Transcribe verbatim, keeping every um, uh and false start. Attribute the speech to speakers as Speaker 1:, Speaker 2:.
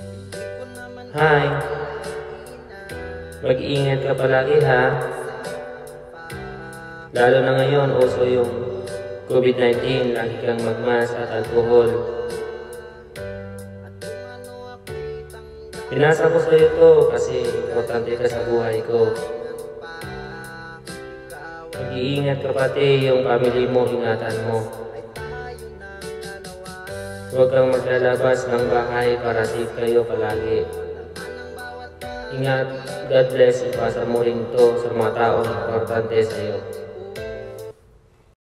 Speaker 1: Hi, mag-iingat ka palagi ha. Lalo na ngayon, uso yung COVID nineteen, lagi kang magmask at alcohol. Pinasa ko sa'yo to kasi importante ka sa buhay ko. Mag-iingat ka pati yung family mo, ingatan mo. Huwag kang maglalabas ng bahay para safe kayo palagi. Ingat, God bless, ipasa mo rin to sa mga taong importante sa'yo.